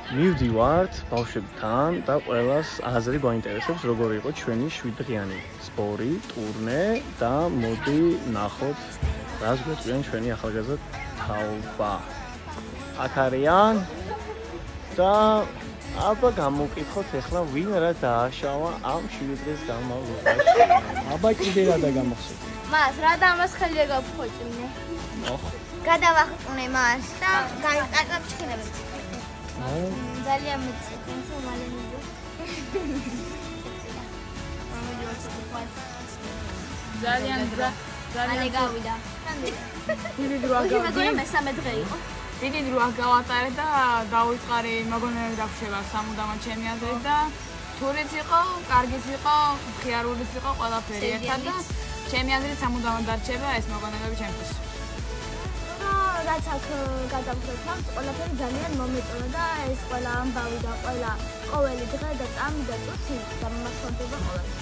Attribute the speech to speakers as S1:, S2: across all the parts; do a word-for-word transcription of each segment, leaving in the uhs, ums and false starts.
S1: მივდივართ ბავშვებთან და ყველას აზრი გვაინტერესებს როგორი იყო ჩვენი შვიდდღიანი სპორი, ტურნე და მოდი ნახოთ რას გვეწვიან ჩვენი ახალგაზრდა თაობა. აქ არიან და აბა გამოვკითხოთ ახლა ვინ რა დააშავა ამ შვიდი დღის განმავლობაში. აბა კიდე რა დაგამახსოვრე?
S2: მას რა დამასხელია გაფხოჭინე?
S1: ოხ.
S2: გადავახტუნე მას და გაიყარდა ჩხინებით. ძალიან მეცი, თუმცა მალე მიდი.
S3: ძალიან ძალიან
S2: გავიდა.
S3: დიდი დრო
S2: აგავდი. მეგონა მესამე დღე იყო.
S3: დიდი დრო აგავატარე და დაუწყარი მოგონებები დაგვრჩება სამუდამოდ ჩემი აზრით და თურიც იყო, კარგიც იყო, მხიარულიც იყო ყველაფერი ერთად და ჩემი აზრით სამუდამოდ დარჩება ეს მოგონებები ჩემთვის.
S2: რაც აქ გადავხედავთ, ყველაფერი ძალიან მომეწონა და ეს ყველა ამბავი და ყველა ყოველი დღე და წამი და წუთი გამახსოვდება ყოველთვის.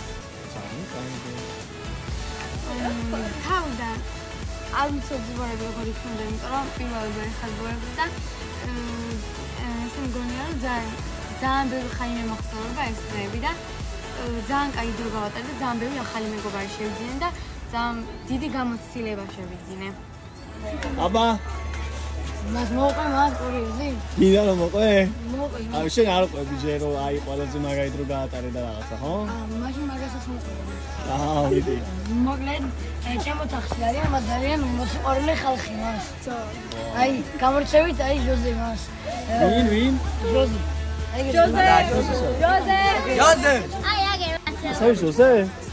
S2: თავიდან არ ვიცოდი ზღვარები როგორ იქნება, იმიტომ რომ პირველად ხალბოები და ესე მგონია რომ ძალიან ძალიან ბევრი ხაიმე მოხსოვება ეს დღეები და ძალიან კაი დრო გავატარე და ძალიან ბევრი ახალი მეგობარი შევიძინე და ძალიან დიდი გამოცდილება შევიძინე.
S1: აბა
S3: მას მოყვე მას ორიოზი?
S1: გინდა რომ მოყვე?
S3: მოყვე.
S1: აი შენ არ ყვები ჯერ რომ აი ყველაზე მაგარი დრო გაატარე და რაღაცა, ხო?
S3: აა მაშინ მაგასაც მოყვე.
S1: აა ვიდი.
S3: მოკლედ ჩემო თახში არის მას ძალიან მოსიყვარული ხალხი მას. აი გამორჩევით აი ჟოზე მას.
S1: ვინ ვინ?
S3: ჟოზე.
S2: აი ჟოზე. ჟოზე.
S1: ჟოზე.
S2: აი აგერ მასე.
S1: საერთოდ ჟოზე?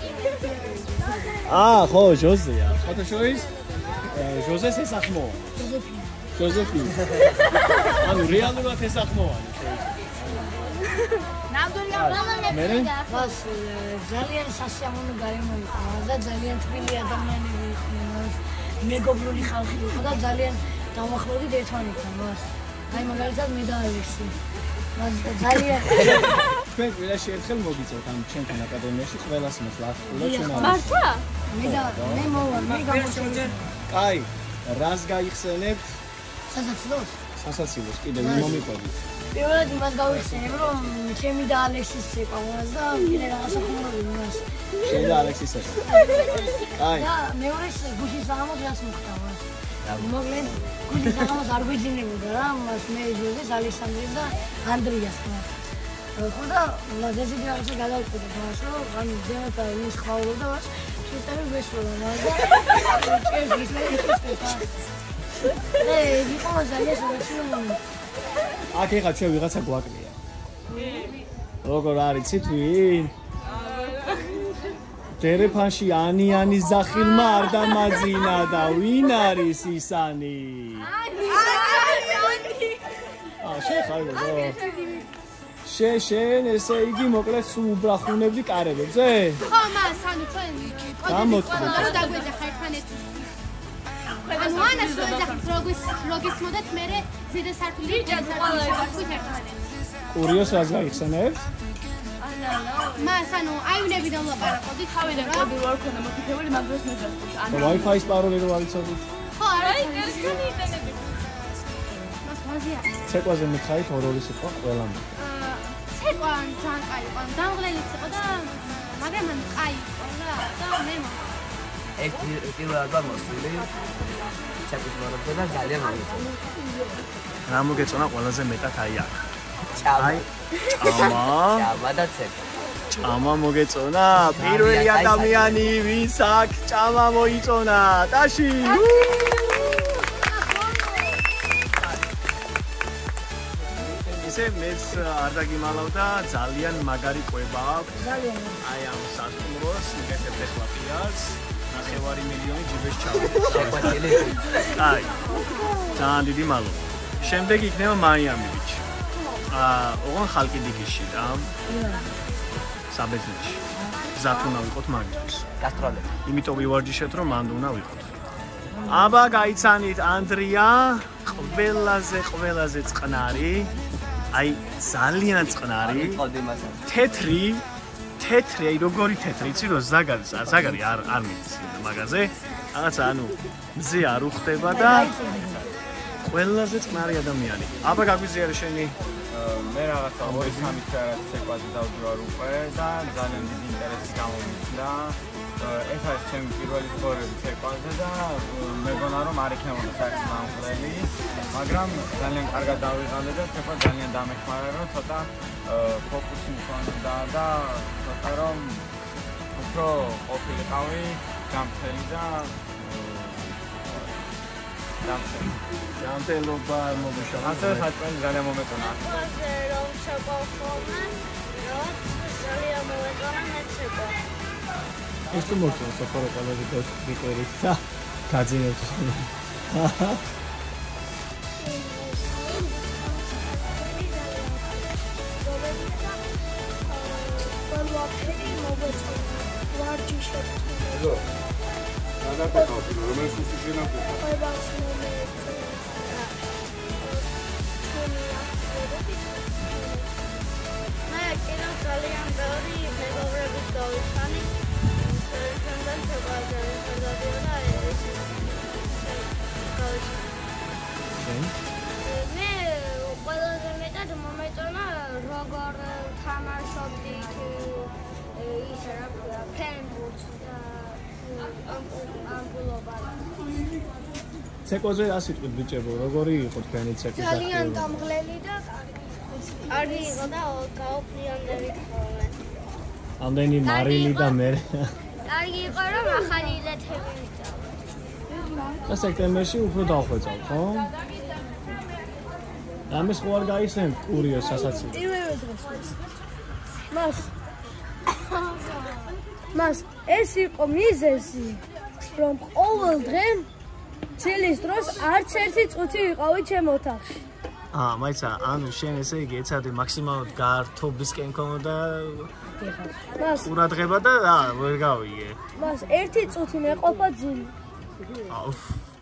S1: აა ხო ჟოზეა. ხოთო შორის? ჟოზეს ესახმოა.
S3: ჟოზეფი.
S1: ჟოზეფი. ანუ რეალურად ესახმოვანი.
S2: ნამდვილი ამბავი და
S3: მას ძალიან სასიამოვნო გარემო იყო და ძალიან თბილი ადამიანები იყვნენ მას მეგობრული ხალხი იყო და ძალიან დავახლოვდით ერთმანეთთან მას აი მაგალითად მე და ალექსი მას ძალიან
S1: ჩვენ ყველაში ერთხელ მოგიწევთ ამ ჩვენთან აკადემიაში ყველას მოსვლათ და ჩვენ
S2: მართლა?
S3: მე და მე მოვა მე გამოსვლა
S1: კაი რას გაიხსენებთ
S3: სასაცილოს
S1: სასაცილოს კიდე მომიყვებით
S3: პირველად იმას გავიხსენებ რომ ჩემი და ალექსის ცეკვა მას და კიდე რაღაცა ხუმრობი მას
S1: შენ და ალექსის ცეკვა კაი
S3: და მეორეს გუშინ საღამოს რას მოხდა მას მოკლედ გუშინ საღამოს არ გვიძინებოდა რა მას მე ჟოზეს ალექსანდრეს და ანდრიას მას ხო და მას ეს რაღაცა გადავწყვიტე მას რომ ანუ ზემოთ ის ხაულობდა მას შეწევი ვესვლა მას და ჩემს ისმეჭეს და იყო ძალიან სოციალური მომენტი
S1: აქ ეხა ჩვენ ვიღაცა გვაკნია. როგორ არიცით ვინ? ტელეფონში ანიანი ზახილმა არ დამაძინა და ვინ არის ისანი? ანი! ანი! აა შეხაი რა. შე შენ ესე იგი მოკლედ სულ უბრახუნებდი კარებებზე?
S2: ხო, მას ანუ ჩვენ კოდები ყველა დაგვეძახა ერთმანეთს. ანუ ანას რო ეძახით როგის როგის მოდეთ მე ზედა სართული დაგვით ერთმანეთს.
S1: კურიოს რას გაიხსენებთ?
S2: მას ანუ აივნები და ვლაპარაკობდით თავიდან
S3: კოდი რო არ ქონდა მოფიქრებული მაგას მეძახით.
S1: ანუ Wi-Fi-ის პაროლი რო არიცოდით?
S2: ხო, არა.
S3: აი, ტელეფონი იტანები.
S2: მას ვაზია.
S1: ცეკვაზე მითხარით ორ-ორი სიტყვა ყველამ.
S2: ცეკვა ძალიან კაი იყო. დამღლელიც იყო და მაგრამ ან კაი იყო რა და მე
S4: ეს პირველად მოსული ცეკვის მორობდა და ძალიან მომეწონა.
S1: რა მოგეწონა ყველაზე მეტად აი აქ?
S4: აი,
S1: ჭამა.
S4: ჭამა და ცეკვა.
S1: ჭამა მოგეწონა? პირველი ადამიანი ვინც აქ ჭამა მოიწონა? ტაში. ისე მეც არ დაგიმალავდა ძალიან მაგარი კვება აქვს.
S3: ძალიან.
S1: აი ამ სასტუმროს მიგეთებ ახლა პირას. ნახევარი მილიონი ჯიბეს ჩავდა. აი. ძალიან დიდი მადლობა. შემდეგ იქნება მაიამი ბიჭი. აა, ოღონ ხალკი დიკიში რა. საბერძნეთში. გზად უნდა ვიყოთ მაგისთვის.
S4: გასტროლები.
S1: იმიტომ ვივარჯიშეთ რომ მანდ უნდა ვიყოთ. აბა გაიცანით ანდრია, ყველაზე ყველაზე წყნარი. აი ძალიან წყნარი. თეთრი თეთრი, აი როგორი თეთრი, იცი რომ ზაგარი, ზაგარი არ არ მიცი მაგაზე. რაღაცა ანუ მზე არ უხდება და ყველაზე წყნარი ადამიანი. აბა გაგვიზიარე შენი
S5: მე რაღაცა ორი სამი თვე ცეკვაზე დავდივარ უკვე და ძალიან დიდი ინტერესი გამომიჩნდა. ეს არის ჩემი პირველი სპორები ცეკვაზე და მეგონა რომ არ იქნებოდა საერთოდ მომხდელი, მაგრამ ძალიან კარგად დავიღალე და ცეკვა ძალიან დამეხმარა, რომ ცოტა ფოკუსი მქონდა და ცოტა რომ უფრო ყოფილიყავი გამწელი და გამწელი.
S1: ჯანმრთელობა მომუშავე.
S5: ასე საჭმელი ძალიან მომეწონა.
S6: ასე რომ ცეკვა ხოლმე, რომ ძალიან მომეწონა მე ცეკვა.
S1: ეს თუ მოწონს საფარო ყველაზე გიყვერით და გაძინებთ.
S7: Hello. Nada pe cap, nu mai sunt și n-am pe.
S6: Păi ba să mă merg. Mai era ძალიან ბევრი მეგობრების დავიწყანი. შემდეგ შევაძლევ სადადიო და ეს მე ყველაზე მეტად მომეწონა როგორ თამაშობდი ის რა ქვია ფენბურთს და ამბულობა.
S1: ცეკვაზე რა სიტყვით ბიჭებო, როგორი იყო თქვენი ცეკვის აქტივობა?
S6: ძალიან დამღლელი და კარგი იყო და გაოფრიანდებით ხოლმე.
S1: ამდენი მარილი და მე.
S6: კარგი იყო რომ ახალი ილეთები ვიწავ.
S1: და სექტემბერში უფრო დავხვეწავ, ხო? ამის ხო არ გაიხსენ კურიოს სასაცილო.
S3: პირველ დღეს. მას მას ეს იყო მიზეზი, რომ ყოველ დღე ცილის დროს არც ერთი წუთი ვიყავი ჩემ ოთახში.
S1: აა, მაიცა, ანუ შენ ესე იგი ეცადი მაქსიმალურად გართობისკენ ქონოდა
S3: მას
S1: ყურადღება და რა, ვერ გავიგე.
S3: მას ერთი წუთი მეყოფა ძილი.
S1: აუ.